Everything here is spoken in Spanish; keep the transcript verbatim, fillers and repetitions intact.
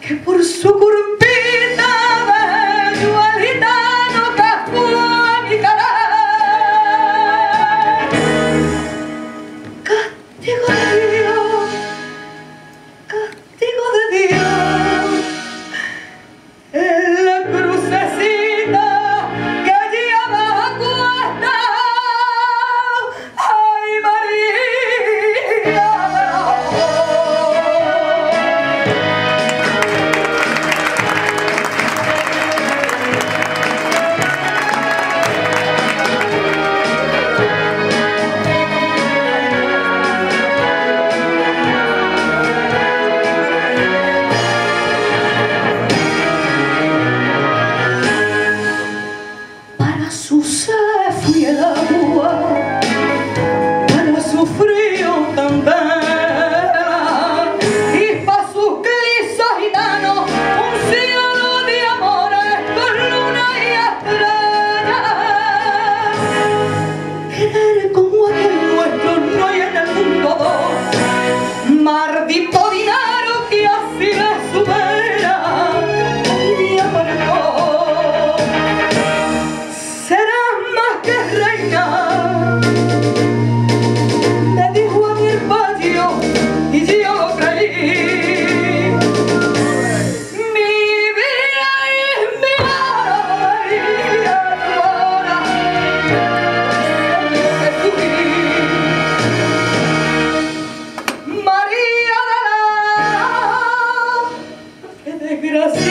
que por su curpita bello al gitano que fue a mi querer. Castigo de Dios, castigo de Dios, en la crucecita que allí abajo está. Ay, María del Para su sed fui el agua, para su frío también, y para sus clisos gitanos un cielo de amores con luna y estrellas. Querer como aquel nuestro no hay en el mundo dos, maldito dinero que así le supera y me amargó. Serás más que reina, me dijo a mi hermano y yo lo creí. Mi vida es mi María, tu hora, María de la, qué desgracia.